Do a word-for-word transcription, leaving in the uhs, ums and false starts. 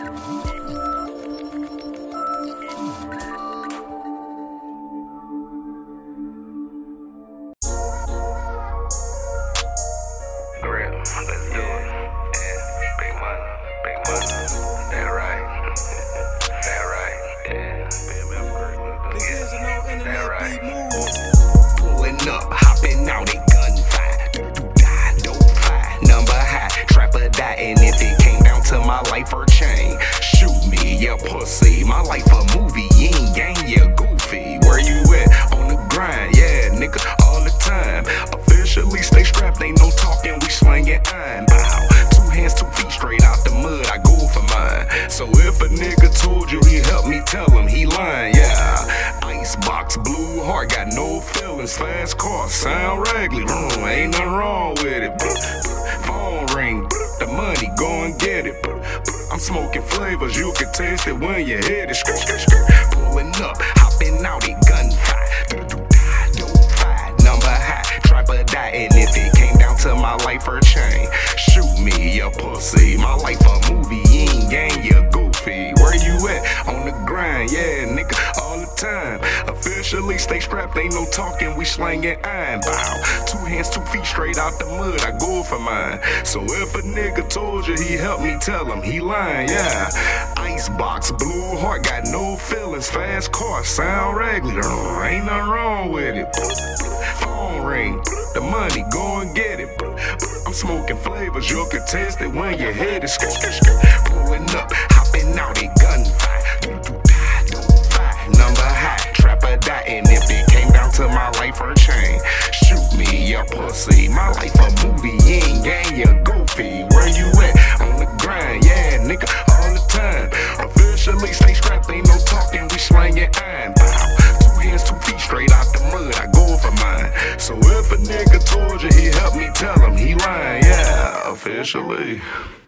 Let's do it. Yeah, big money, big money. That right. That right. Yeah, B M F great. This is a no internet That right. beat move. Pulling up, hopping out at gunfire. Do-do-die, don't fire. Number high, trap or die. And if it came down to my life or chain, shoot me, yeah, pussy. My life a movie, yin gang, yeah, goofy. Where you at? On the grind, yeah, nigga, all the time. Officially stay strapped, ain't no talking, we slanging iron. Bow, two hands, two feet straight out the mud, I go for mine. So if a nigga told you he helped me, tell him he lying, yeah. Icebox, blue heart, got no feelings, fast car, sound regular, mm, ain't nothing wrong with it. Phone ring, the money, go and get it. I'm smoking flavors, you can taste it when you hit it. Skirt, skirt, skirt. Pulling up, hopping out at gunfire. Don't fight, number high, trap or die. And if it came down to my life or chain, shoot me, ya pussy. My life a movie, yin gang, ya goofy. Where you at? On the grind, yeah, nigga, all the time. Officially stay strapped, ain't no talking, we slanging iron. Bow, two hands, two feet straight out the mud, I go for mine. So if a nigga told you he helped me, tell him he lying, yeah. Icebox, blue heart, got no feelings, fast car, sound regular, uh, ain't nothing wrong with it. Phone ring, the money, go and get it. I'm smoking flavors, you can taste it when you hit it. Skirt, skirt, skirt. Pulling up, hopping out at gunfire. Do-do-die, don't fight. Number high, trap or die. And if it came down to my life or chain, shoot me, ya pussy. My life a movie, yin gang, ya goofy. Where you at? On the grind, yeah, nigga, all the time. Officially stay strapped, ain't no talking, we slanging iron. Bow, two hands, two feet straight out the mud, I go for mine. So if a nigga told you he helped me, tell him he lying, yeah, officially.